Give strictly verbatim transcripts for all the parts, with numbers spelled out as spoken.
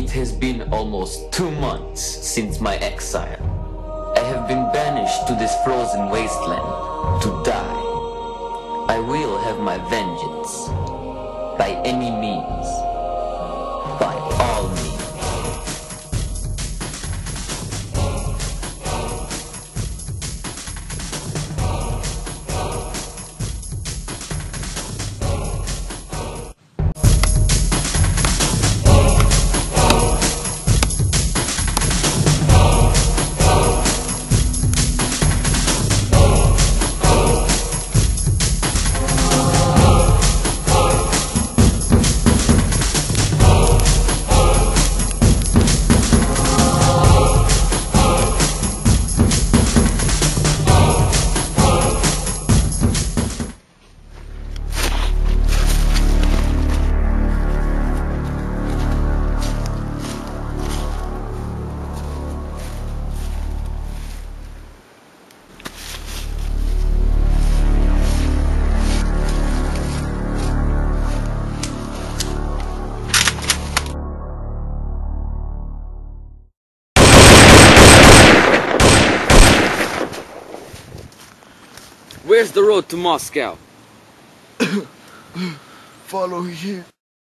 It has been almost two months since my exile. I have been banished to this frozen wasteland to die. I will have my vengeance. By any means. By all means. Where's the road to Moscow? Follow here.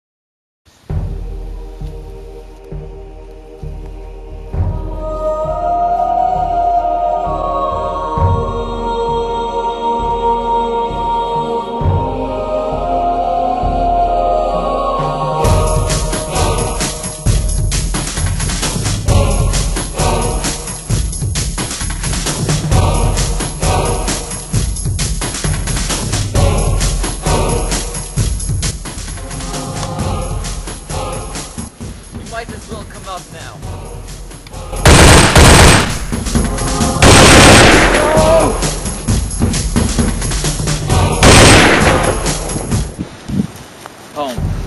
Might as well come out now. Home.